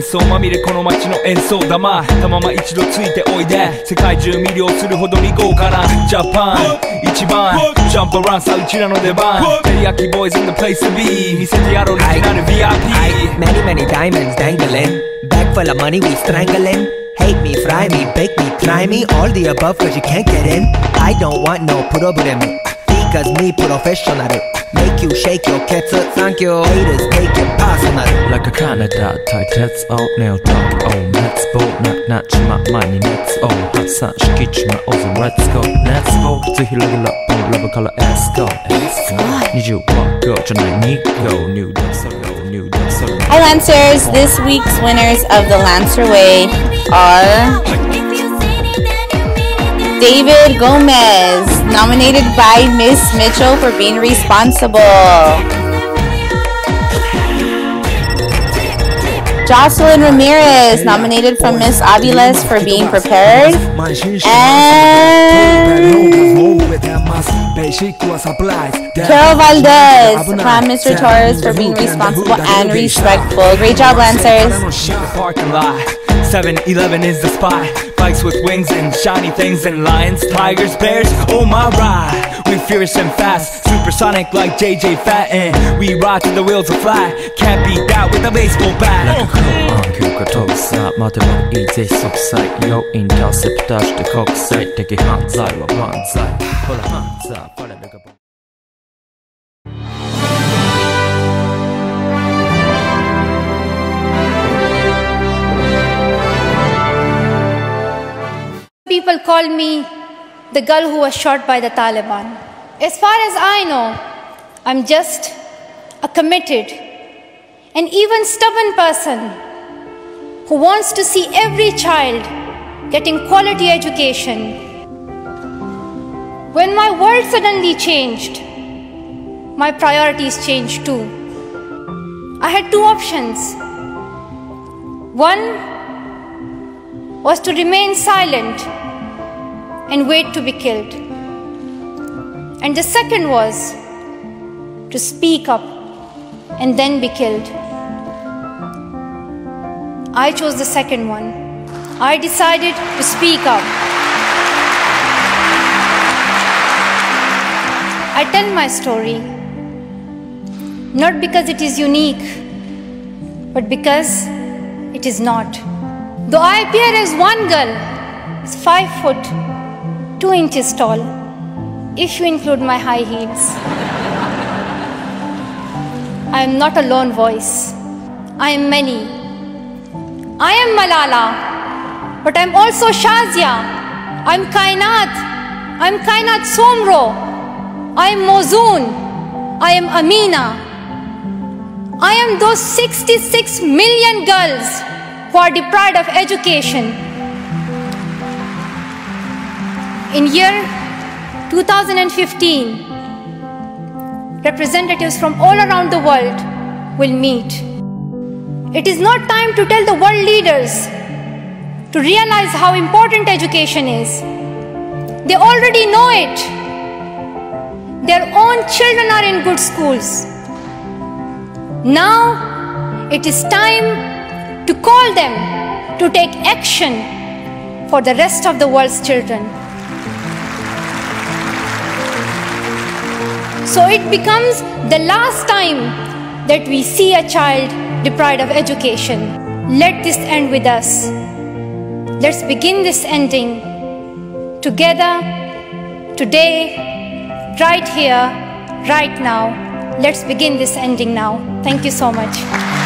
想まみれこの街の演奏玉たまま一度ついておいで世界中魅了するほどに豪華なジャパン一番ジャンプアラウンさうちらの出番テリヤキボーイズ in the place to be 見せてやろうリジナル VIP Many many diamonds dangling Bag full of money we strangling Hate me, fry me, bake me, try me All the above cause you can't get in I don't want no problem Because me professional Make you shake your ketsu Thank you Haters take it personal Like a Canada tight heads out nail top Oh let's go Not not my money let's go Hot sun敷地まおず Let's go Let's go 靴広げろ Love color Let's go Let's go 20 go じゃない2 go New dance go New dance go Hi Lancers, this week's winners of the Lancer Way are David Gomez, nominated by Miss Mitchell for being responsible. Jocelyn Ramirez, nominated from Miss Aviles for being prepared. And Carol Valdez, Prime Minister Torres for being responsible and respectful. Great job, Lancers. 7-Eleven is the spot. Bikes with wings and shiny things and lions, tigers, bears, oh my ride. We fierce and fast, supersonic like JJ Fatten. We ride till the wheels are flat, can't beat that with a baseball bat. Like a crow on Kuka Tosa 待てばいいぜ即歳要インターセプターして国際的犯罪は万歳ほら犯罪ファレルが People call me the girl who was shot by the Taliban. As far as I know, I'm just a committed and even stubborn person who wants to see every child getting quality education. When my world suddenly changed, my priorities changed too. I had two options. One was to remain silent and wait to be killed. And the second was to speak up and then be killed. I chose the second one. I decided to speak up. I tell my story not because it is unique, but because it is not. Though I appear as one girl, is 5 foot 2 inches tall, if you include my high heels. I am not a lone voice. I am many. I am Malala, but I am also Shazia. I am Kainat. I am Kainat Somro. I am Mozoon. I am Amina. I am those 66 million girls who are deprived of education. In year 2015, representatives from all around the world will meet. It is not time to tell the world leaders to realize how important education is. They already know it. Their own children are in good schools. Now it is time to call them to take action for the rest of the world's children. So it becomes the last time that we see a child deprived of education. Let this end with us. Let's begin this ending together, today, right here, right now. Let's begin this ending now. Thank you so much.